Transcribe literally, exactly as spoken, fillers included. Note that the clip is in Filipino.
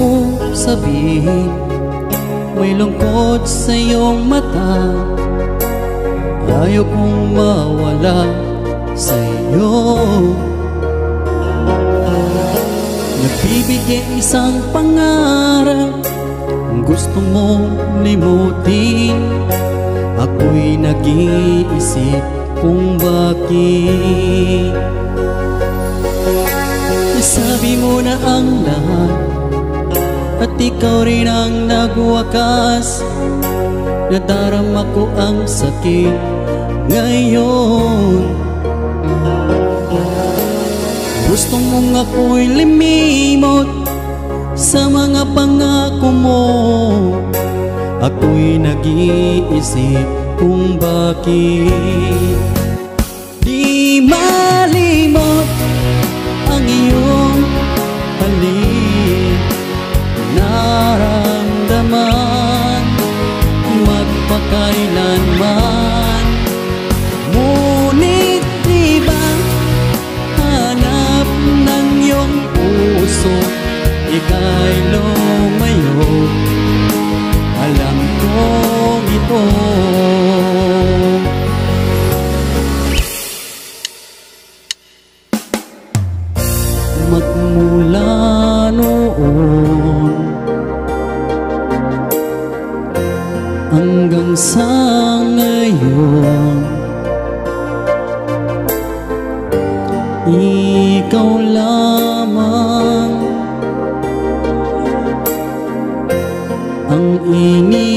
mo sabihin, may lungkot sa iyong mata. Ayaw kong mawala sa iyo. Nagbibigay isang pangarap, gusto mong limutin. Ako'y nag-iisip kung bakit. Nasabi mo na ang lahat, at ikaw rin ang nagwakas. Nadarama ko ang sakit ngayon. Gusto mong ako'y limimot sa mga pangako mo. Ako'y nag-iisip kung bakit di malimot ang iyong halik. Naramdaman magpakailanman, ngunit di ba hanap ng iyong puso, ika'y lumayo. Alam kong ito magmula noon hanggang sa ngayon, ikaw lamang ang ini